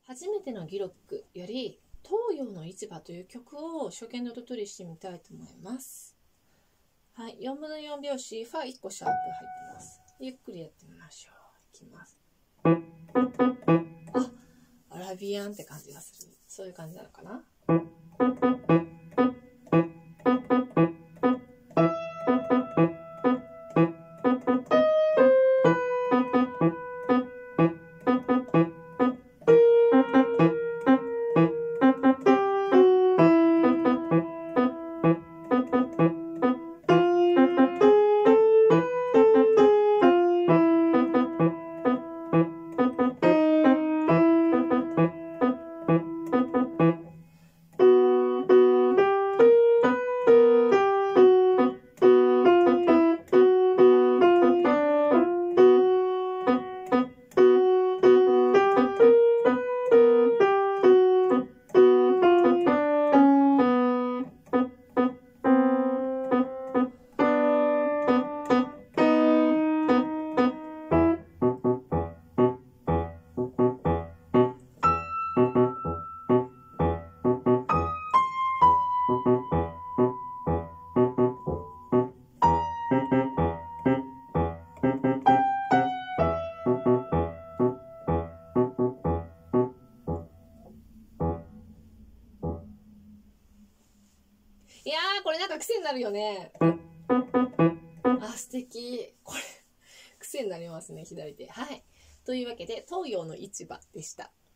初めてのギロックより東洋の市場という曲を初見の音取りしてみたいと思います。はい、4分の4拍子、ファ1個シャープ入ってます。ゆっくりやってみましょう。いきます。あ、アラビアンって感じがする。そういう感じなのかな。いやー、これなんか癖になるよね。あ、素敵。これ、癖になりますね、左手。はい。というわけで、東洋の市場でした。